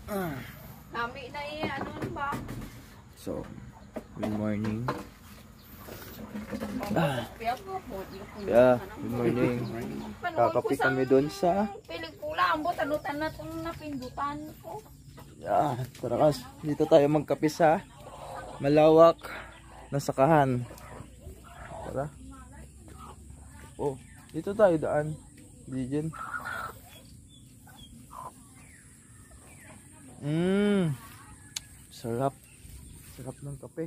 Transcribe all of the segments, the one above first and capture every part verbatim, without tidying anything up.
Nami na eh, ano ba? So, good morning. Ah. Yeah, good morning. Kakapi kami doon sa pelikula, ambot anutan na itong napindutan ko. Yeah, tara kas. Dito tayo magkape sa malawak na sakahan. Tara. Oh, dito tayo daan. Diyan. Mmm. Sarap. Sarap ng kape.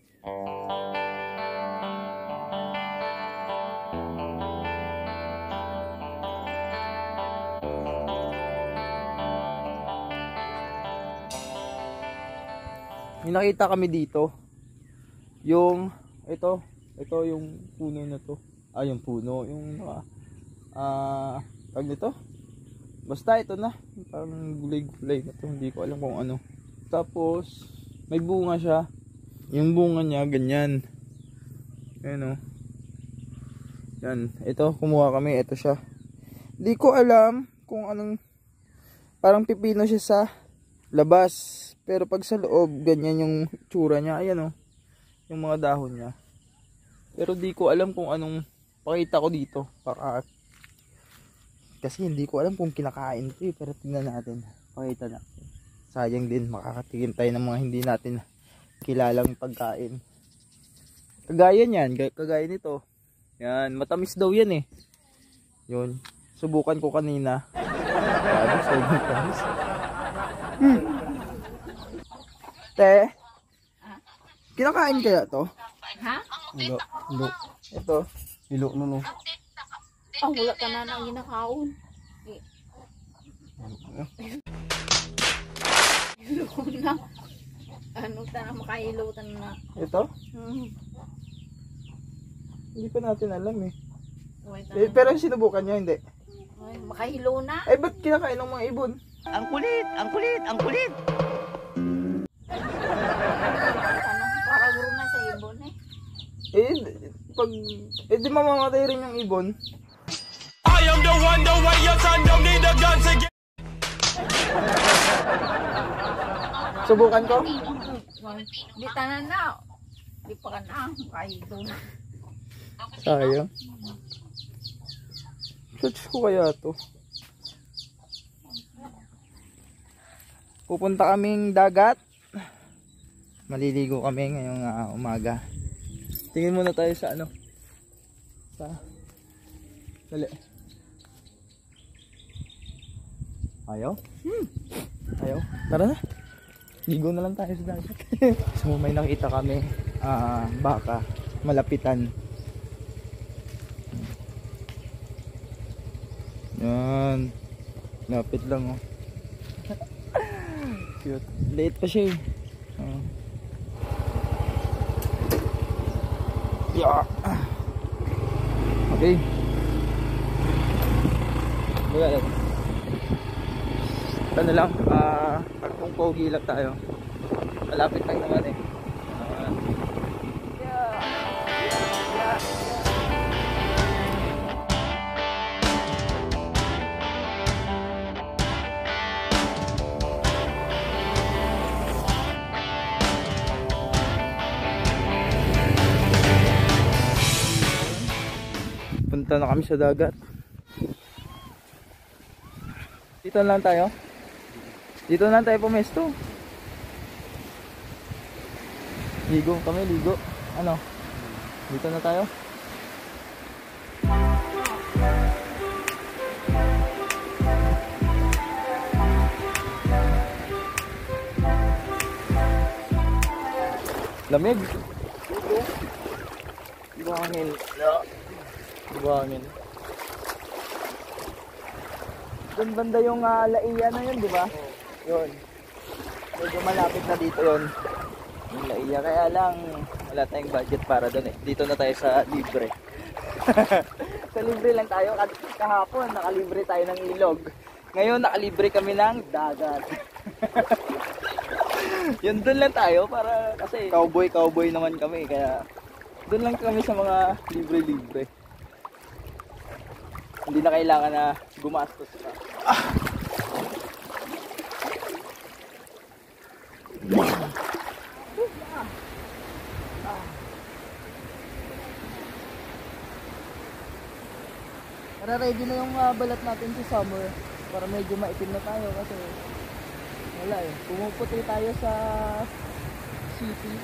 May nakita kami dito. Yung ito, ito yung puno na to. Ah, yung puno, yung naka ah, uh, tawag nito. Basta ito na, parang gulay-gulay na to, hindi ko alam kung ano. Tapos may bunga siya. Yung bunga niya ganyan. Ayan oh. Yan, ito kumuha kami, ito siya. Hindi ko alam kung anong, parang pipino siya sa labas. Pero pag sa loob, ganyan yung tsura niya. Ayan o. Yung mga dahon niya. Pero di ko alam kung anong pakita ko dito. Baka, kasi hindi ko alam kung kinakain ito eh. Pero tingnan natin. Pakita natin. Sayang din. Makakatingin tayo ng mga hindi natin kilalang pagkain. Kagaya niyan. Kagaya nito. Yan. Matamis daw yan eh. Yun. Subukan ko kanina. Sabi sa inyo tamis. Hmm. Te, kinakain kaya to? Ha? Hilo, hilo. Ito, hilo no no. Ah, wala ka na nang ginakaon. Hilo na. Ano ta na makahilutan na. Ito? Hmm. Hindi pa natin alam eh. Wait, eh pero sinubukan niya, hindi? Ay, makahilo na. Eh, ba't kinakain ng mga ibon? Ang kulit! Ang kulit! Ang kulit! Para guro na sa ibon eh. Eh, pag, eh di mamamatay rin yung ibon. I am the one, the way your son don't need a gun to get. Subukan ko? Di tanan na. Di pa ka na. Makahilo na. Sayang. Search ko kaya to. Pupunta kaming dagat. Maliligo kami ngayong uh, umaga. Tingin muna tayo sa ano. Sa dali. Ayaw? Hmm. Ayaw? Tara na. Ligo na lang tayo sa dagat. So may nakita kami uh, baka malapitan. Yan. Lapit lang oh. Cute. Late pa siya eh. Uh. Yeah. Okay. Wala lang. Ito na lang. Uh, pag kung pogi lang tayo. Malapit lang naman eh. Uh, yeah. Yeah. Punta na kami sa dagat. Dito na lang tayo. Dito na lang tayo pumesto. Ligo kami, ligo. Ano? Dito na tayo. Lamig. Ligo. Buhangin. Buhangin. Doon banda yung uh, Laiya na yun, di ba? Yun. Medyo malapit na dito yun. Yung Laiya. Kaya lang, wala tayong budget para doon eh. Dito na tayo sa libre. Sa libre lang tayo. Kahapon, nakalibre tayo ng ilog. Ngayon, nakalibre kami ng dagat. Yun, doon lang tayo para kasi cowboy-cowboy naman kami. Kaya doon lang kami sa mga libre-libre. Hindi na kailangan na gumastos pa. Ah. Para ready na yung uh, balat natin sa summer. Para medyo maitim na tayo kasi wala eh. Pumuputi tayo sa city.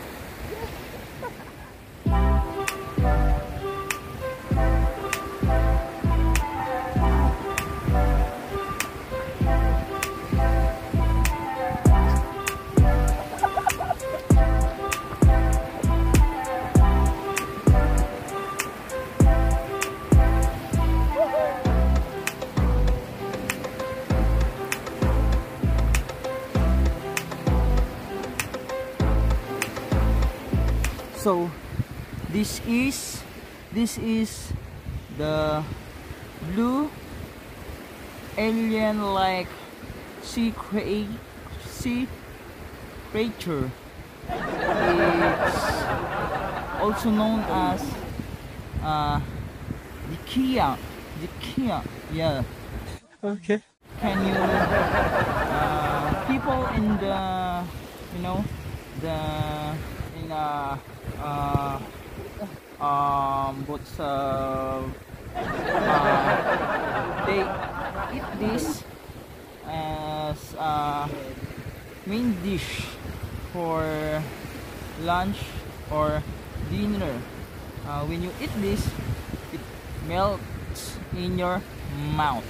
So this is this is the blue alien like sea crea sea creature. It's also known as uh Dikia. Dikia. Yeah. Okay. Can you uh, people in the you know the in uh uh um what's uh, uh they eat this as a main dish for lunch or dinner. Uh, when you eat this, it melts in your mouth.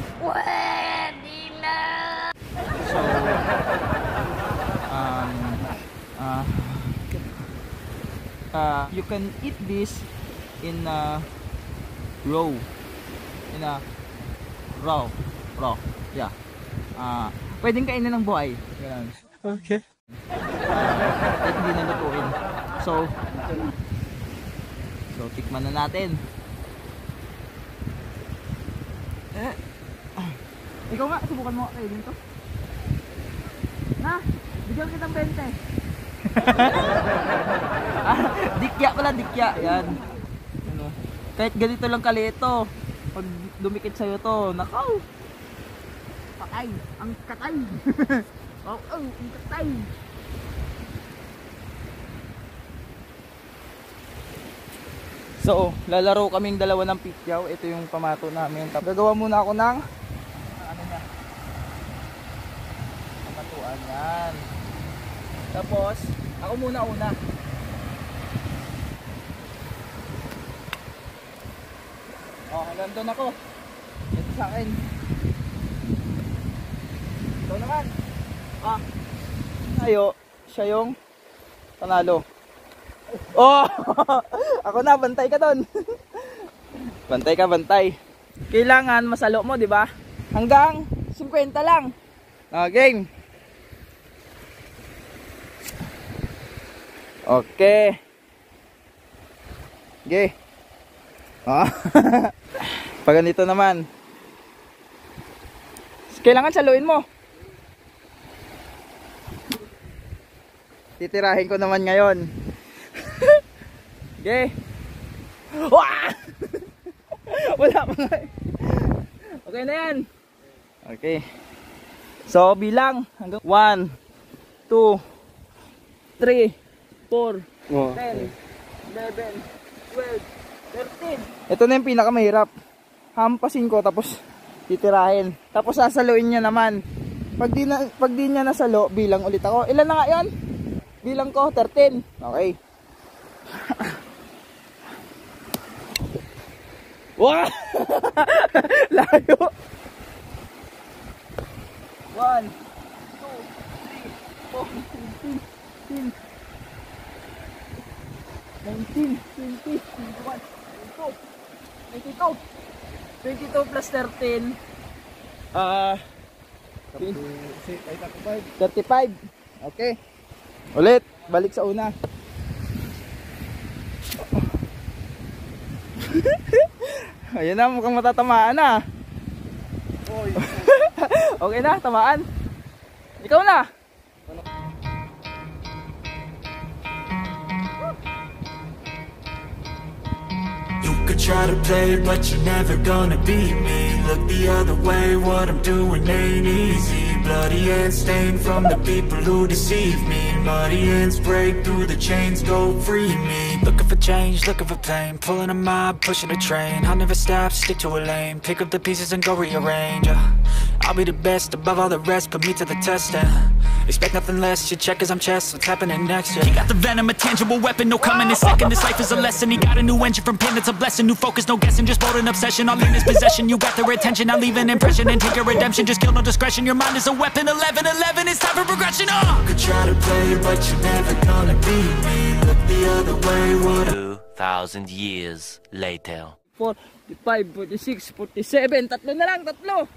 So um uh Uh, you can eat this in a raw, in a raw, raw, yeah. Uh, pwedeng kainin ng buhay, ganun. Okay. Uh, kahit hindi na lutuin. So, so tikman na natin. Eh, ikaw nga, subukan mo kayo dito. Na, bigyan kitang bente. Ah, dikya pala, dikya. Yan. Ano? Kahit ganito lang kaliit to, pag dumikit sa'yo to, nakaw! Patay! Ang katay! Oh, oh, ang katay! So, lalaro kaming dalawa ng pityaw. Ito yung pamato namin. Gagawa muna ako ng ano na? Pamatuan yan. Tapos, ako muna una. Oh, hanggang doon ako. Ito sa akin. Ito naman. Ah. Ayo, siya yung panalo. Oh! Ako na, bantay ka doon. Bantay ka, bantay. Kailangan masalo mo, di ba? Hanggang fifty lang. Ah, game. Okay. Okay. Ah. Pag ganito naman. Kailangan saluin mo. Titirahin ko naman ngayon. Okay. Wah! Wala pa nga. Okay na yan. Okay. So bilang hanggang one, two, three, four, Oh, ten, eleven, twelve, thirteen. Ito na yung pinakamahirap. Hampasin ko tapos titirahin. Tapos sasaluin niya naman. Pag di, na, pag di niya nasalo, bilang ulit ako. Ilan na nga yun? Bilang ko, thirteen. Okay. Wow! Layo! one, two, three, four, fifteen, nineteen, twenty, twenty-one, twenty-two, twenty-two, twenty-two plus thirteen, ah, thirty-five. Okay. Ulit, balik sa una. Ayun na, mukhang matatamaan na. Okay na, tamaan. Ikaw na. You could try to play, but you're never gonna beat me. Look the other way, what I'm doing ain't easy. Bloody and stained from the people who deceive me. muddy hands break through the chains, go free me. Looking for change, looking for pain, pulling a mob, pushing a train. I'll never stop, stick to a lane, pick up the pieces and go rearrange. uh, I'll be the best above all the rest, put me to the test and expect nothing less, you check as I'm chess, what's happening next, yeah. He got the venom, a tangible weapon, no coming in second. This life is a lesson, he got a new engine from pain, it's a blessing. New focus, no guessing, just bold and obsession, all in his possession. You got their attention, I'll leave an impression and take your redemption. Just kill, no discretion, your mind is a weapon. Eleven eleven, it's time for progression. uh! You could try to play, but you're never gonna beat me. Look the other way, what Two thousand years later. forty-five, forty-six, forty-seven. Tatlo na lang, tatlo.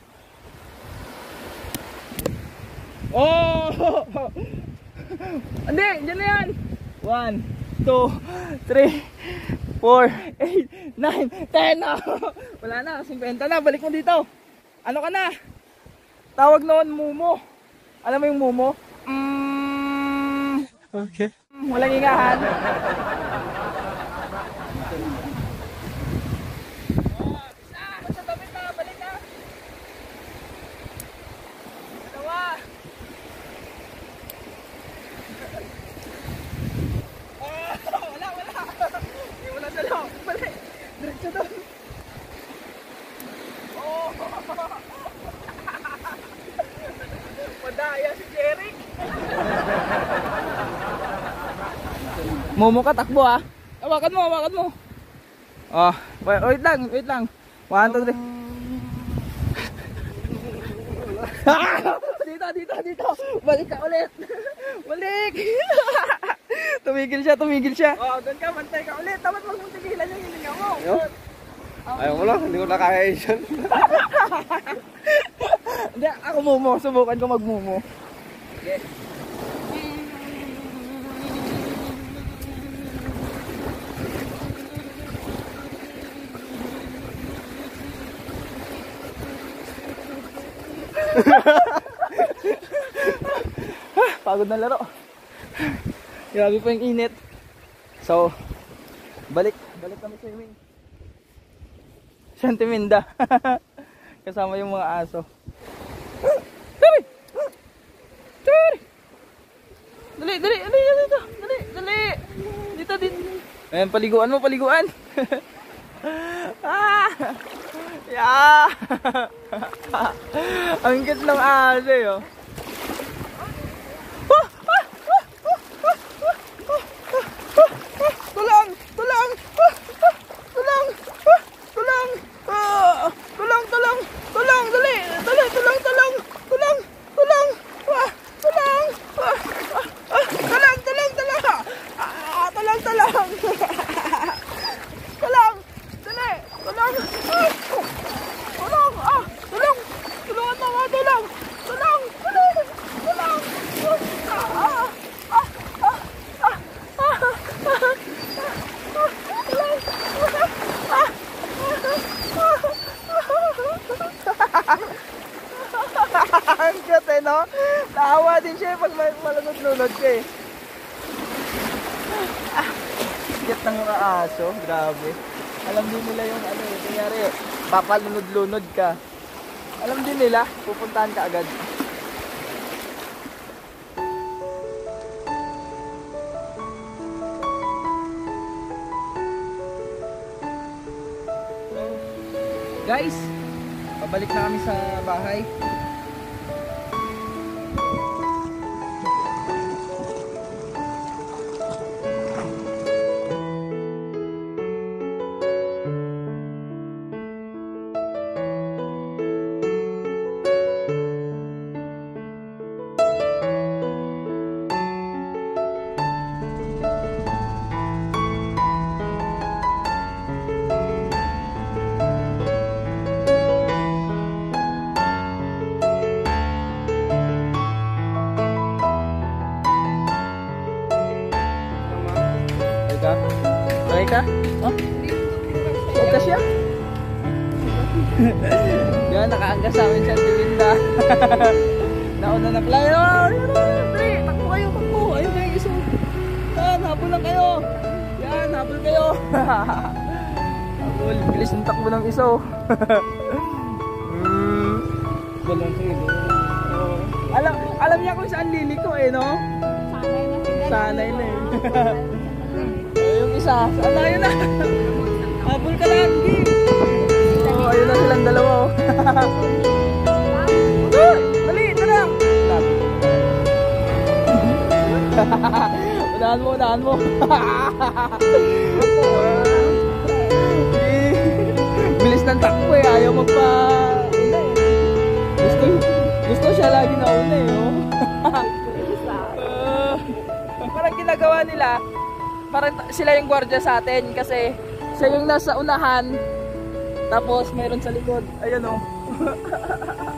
Oh! Hindi, dyan na yan. one, two, three, four, eight, nine, ten. Wala na, fifty na. Balik mo dito. Ano ka na? Tawag noon, Mumo. Alam mo yung Mumo? Mm, Okay. walang ingahan. Madaya si Jeric. Momo ka, takbo ah. Hawakan mo, hawakan mo. Oh, wait, wait lang, wait lang. One, two, three. Dito, dito, dito. Balik ka ulit. Balik. Tumigil siya, tumigil siya. Oh, doon ka, bantay ka ulit. Dapat wag mong tigilan yung hininga mo. Ayaw mo lang, hindi ko na kaya yun. Hindi, ako Mumo. Subukan ko mag-Mumo. Okay. Pagod na laro. Grabe pa yung init. So, balik. Balik kami sa swimming. Sentiminda. Kasama yung mga aso. Tari! Tari! Dali, dali, dali, dali, dali, dali. Dito, dito. Ayan, paliguan mo, paliguan. Ah! Yeah! Ang cute ng aso eh, oh. Tulang! Tulang! Tulang! Tulang! Tulang! Tulang! Tulang! Dali! Dali! Tulang! Tulang! Tulang! Tulang! Tulang! Tulang! Tulang! Tulang! Tulang! Tulang! Tulang! Dali! Tulang! Tulang! Ah! Tulang! Tulungan mo nga! Tulang! Tulang! Tulang! Tulang! Ah! Ah! Ah! Ang cute eh, no? Naawa din siya pag malunod-lunod ka eh. Ah, cute ng mga aso, grabe. Alam din nila yung ano eh, kanyari, papalunod-lunod ka. Alam din nila, pupuntahan ka agad. Guys, pabalik na kami sa bahay. Okay ka? Oh? Okay ka siya? Yan, nakaangga sa amin siya si Linda. Nauna na pala. Dali, takbo kayo, takbo. Ayun kayo iso. Yan, habol lang kayo. Yan, habol kayo. Habol, bilis ng takbo ng iso. Balong kayo. Alam, alam niya kung saan liliko eh, no? Sanay na Sanay na eh. Yung isa, saan tayo na? Habol ka lang, Gi. Oh, ayun na silang dalawa. Oh. Dali, tara. Unahan mo, unahan mo. Bilis ng takbo eh, ayaw magpa... Gusto, gusto siya lagi na una eh. Oh. uh, parang ginagawa nila, parang sila yung gwardiya sa atin kasi siya yung nasa unahan, tapos mayroon sa likod. Ayun oh.